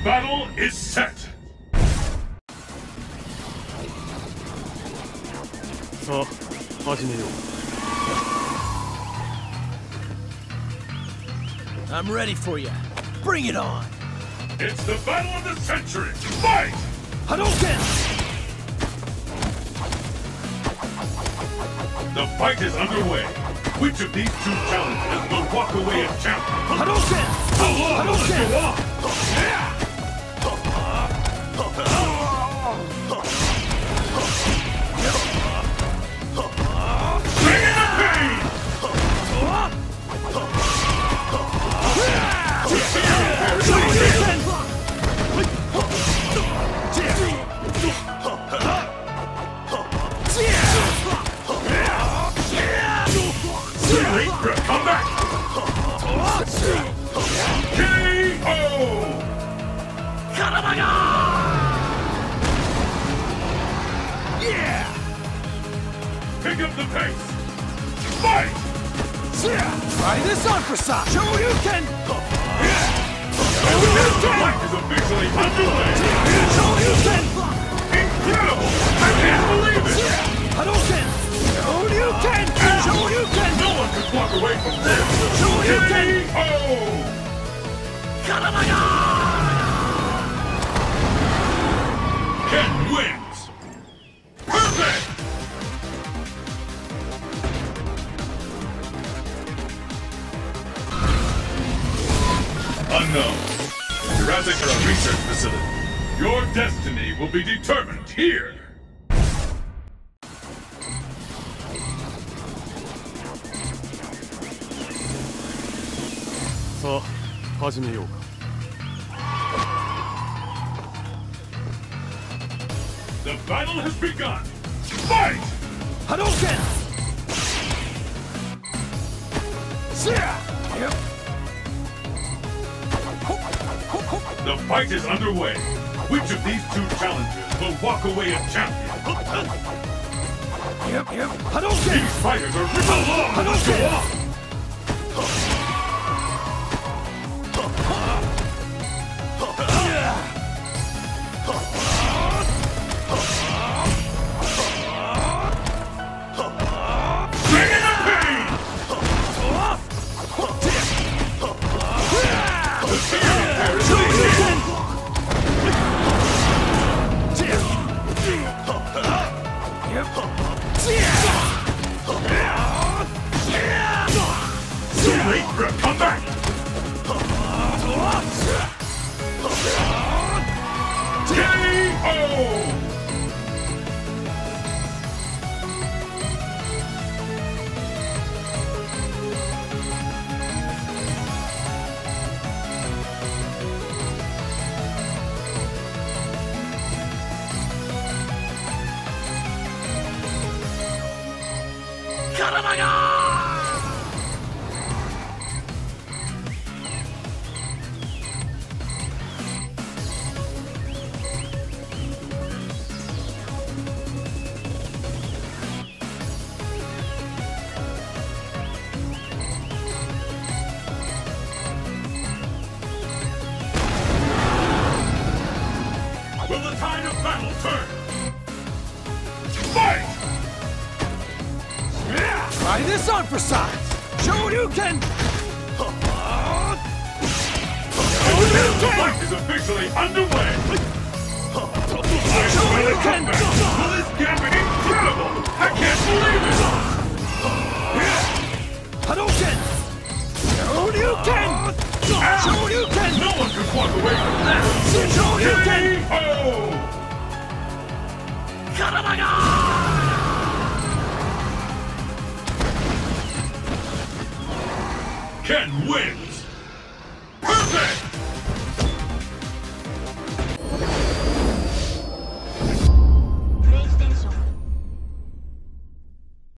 battle is set! I'm ready for you. Bring it on! It's the battle of the century! Fight! Hadouken! The fight is underway. Which of these two challengers will walk away a champion? Hadouken! How long will this go on? Bring in the pain! Wait for a comeback! KO! Yeah! Pick up the pace! Fight! Try this on for size! Shoryuken! The fight is officially underway! Shoryuken! Incredible! I can't believe it! Hadouken! Shoryuken! Shoryuken! No one could walk away from this! Shoryuken! KO! Ken wins! Perfect! Unknown. Jurassic are a research facility. Your destiny will be determined here! The battle has begun! Fight! Hadouken! The fight is underway. Which of these two challengers will walk away a champion? Hadouken! These fighters are ripping along! Let's go on! Bring in the pain! The fear of there is Shoryuken! too late for a comeback! KO! Will the tide of battle turn? Fight! Try this on for size! Shoryuken! The fight is officially underway! Shoryuken! Will this gambit be incredible? I can't believe it! Hadouken! Shoryuken! Shoryuken! No one could walk away from that! Shoryuken! Ken wins! Perfect!